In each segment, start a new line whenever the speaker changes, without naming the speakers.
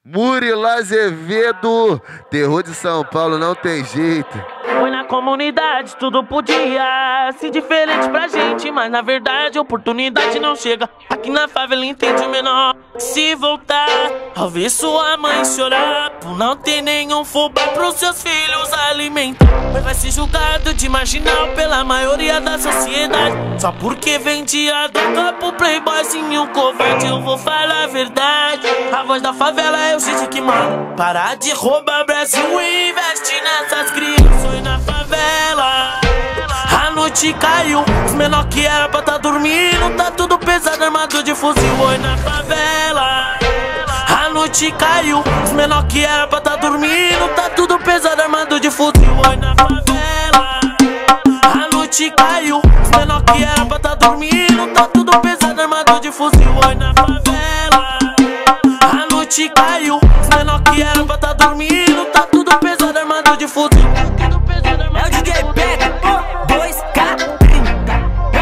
Murilo Azevedo, terror de São Paulo, não tem jeito.
Foi na comunidade, tudo podia ser diferente pra gente, mas na verdade a oportunidade não chega. Aqui na favela entende o menor. Se voltar, ao ver sua mãe chorar por não ter nenhum fubá pros seus filhos alimentar, mas vai ser julgado de marginal pela maioria da sociedade, só porque vendia droga pro playboyzinho covarde. Eu vou falar a verdade, a voz da favela é o gente que manda. Parar de roubar Brasil e investir nessas crianças na favela. A noite caiu, os menor que era pra tá dormindo, tá tudo pesado, armado de fuzil. Oi na favela. A noite caiu, os menor que era pra tá dormindo, tá tudo pesado, armado de fuzil. Oi na favela. A noite caiu, os menor que era pra tá dormindo, tá tudo pesado, armado de fuzil. Oi na favela. A noite caiu, os menor que era pra tá dormindo, tá tudo pesado, armado de fuzil.
É o DJ Pega 2K30,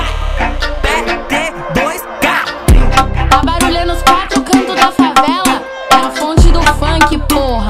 PT2K30.
Tá barulhando os quatro cantos da favela, é a fonte do funk, porra.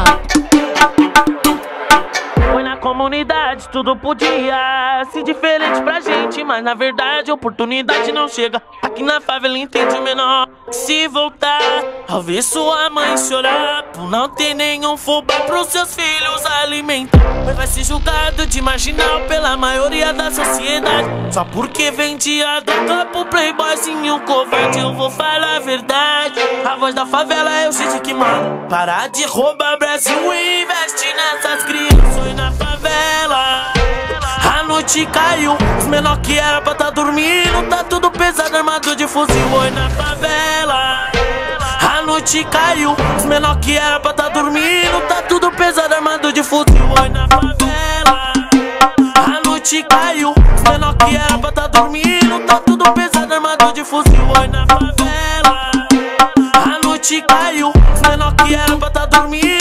Foi na comunidade, tudo podia ser diferente pra gente, mas na verdade a oportunidade não chega. Aqui na favela entende o menor. Se voltar, ao ver sua mãe chorar por não ter nenhum fubá pros seus filhos alimentar, mas vai ser julgado de marginal pela maioria da sociedade, só porque vendia droga pro playboyzinho covarde. Eu vou falar a verdade, a voz da favela é o gente que manda. Parar de roubar Brasil e investir nessas crianças na favela. A noite caiu, os menor que era pra tá dormindo, tá tudo pesado, armado de fuzil. Oi na favela. A noite caiu, os menor que era pra tá dormindo, tá tudo pesado, armado de fuzil. Oi na favela. A noite caiu, os menor que era pra tá dormindo, tá tudo pesado, armado de fuzil. Oi na favela. A noite caiu, os menor que era pra tá dormindo.